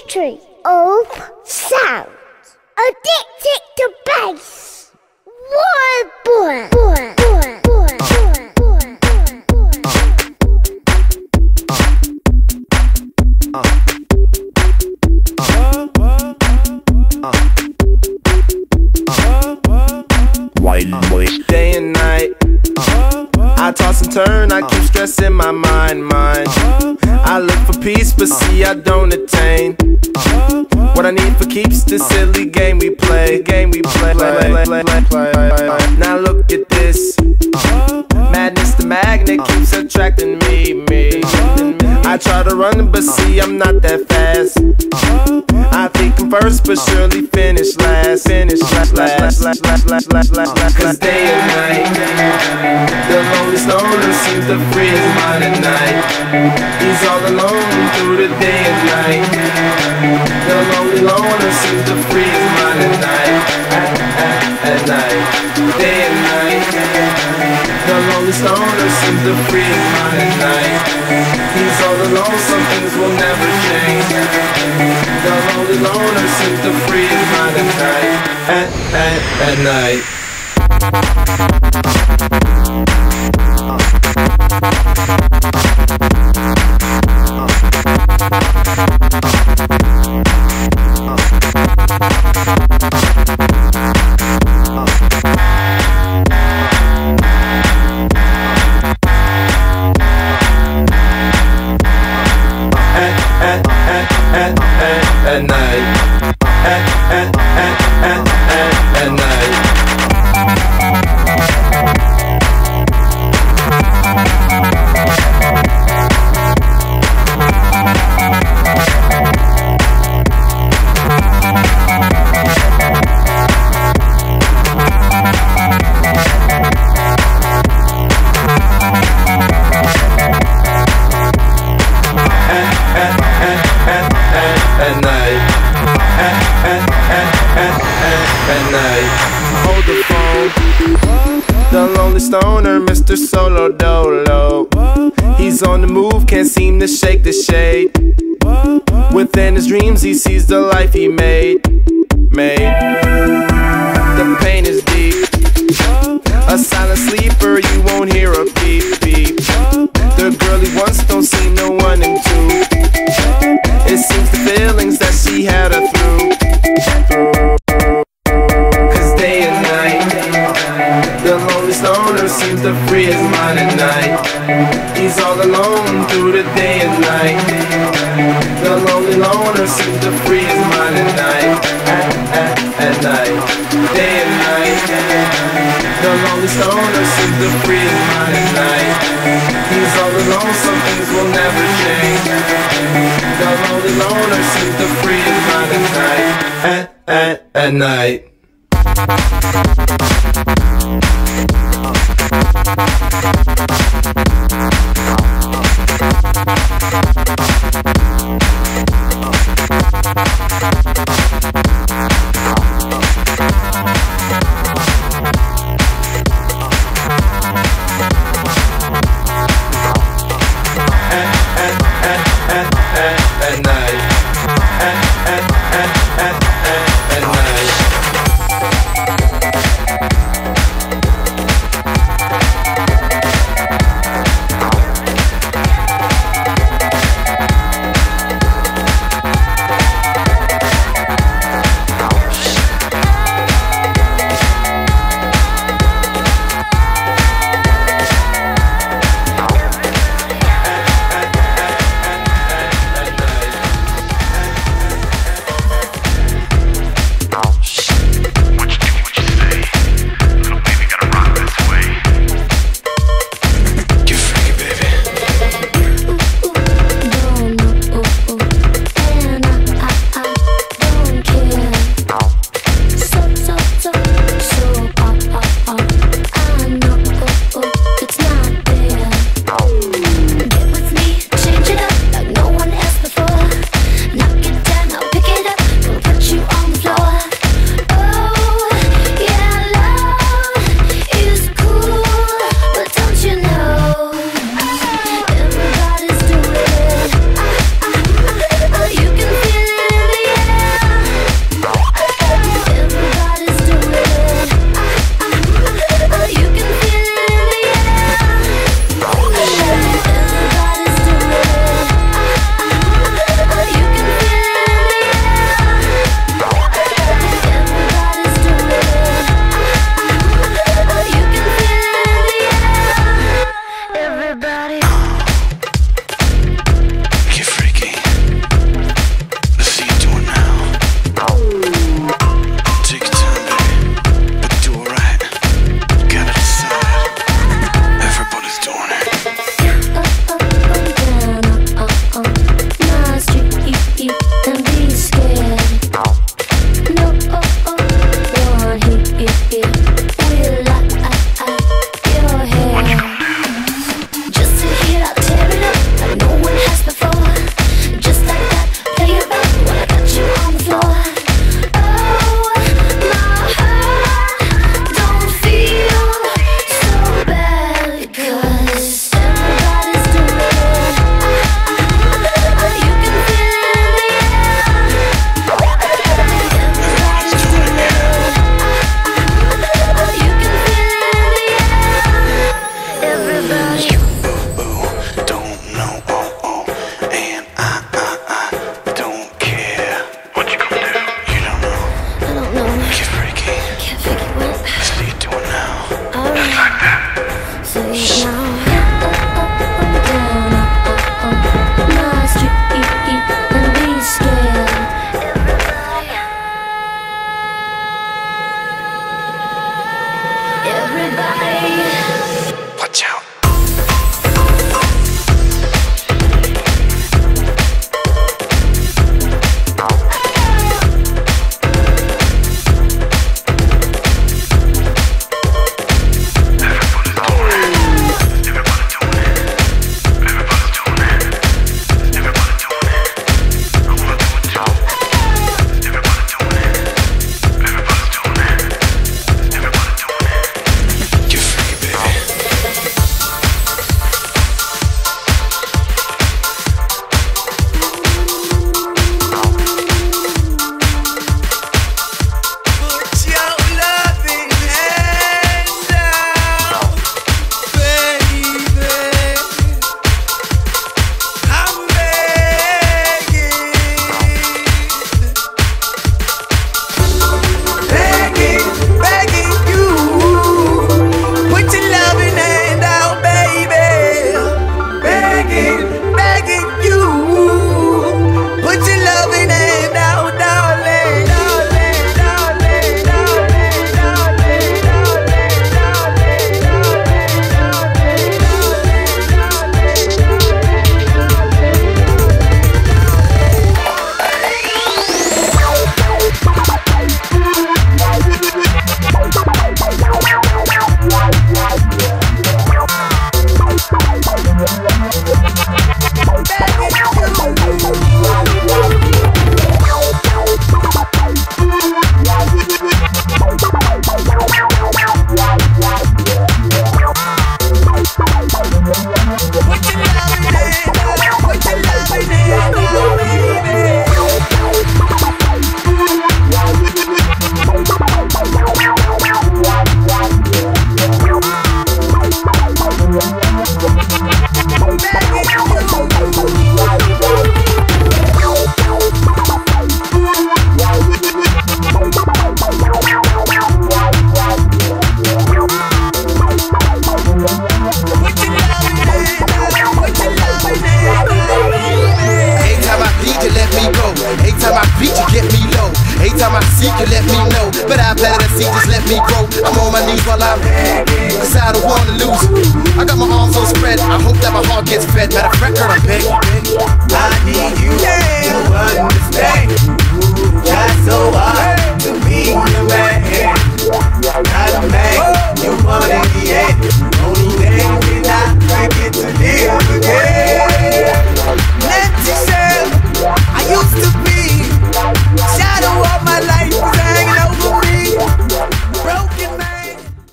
history of sound. Addicted to bass. Wild boy. Wild boy. Day and night, I toss and turn, I keep stressing my mind. I look for peace, but see I don't attain what I need for keeps this silly game we play. Now look at this madness, the magnet keeps attracting me. I try to run, but see I'm not that fast. I think I'm first, but surely finish last. Cause day and night, the lonely stoner seems to free his mind at night. He's all alone through the day and night. The lonely loner seems to free his mind at night. At night, day and night. The lonely stoner seems to free his mind at night. He's all alone, some things will never change. The lonely loner seems to free his mind at night. At night. At night. At night. At night, hold the phone. The lonely stoner, Mr. Solo Dolo. He's on the move, can't seem to shake the shade. Within his dreams, he sees the life he made. The pain is deep. A silent sleeper, you won't hear a beep beep. The girl he wants don't seem no one into. It seems the feelings that she had her through. The lonely stoner seems to free his mind at night. He's all alone through the day and night. The lonely loner seems to free his mind at night. At night, day and night. The lonely stoner seems to free his mind at night. He's all alone, some things will never change. The lonely loner seems to free his mind at night. At night. At night. I'm on my knees while I'm begging, cause I don't wanna lose it. I got my arms all spread, I hope that my heart gets fed. Matter of fact, girl, I'm begging. I need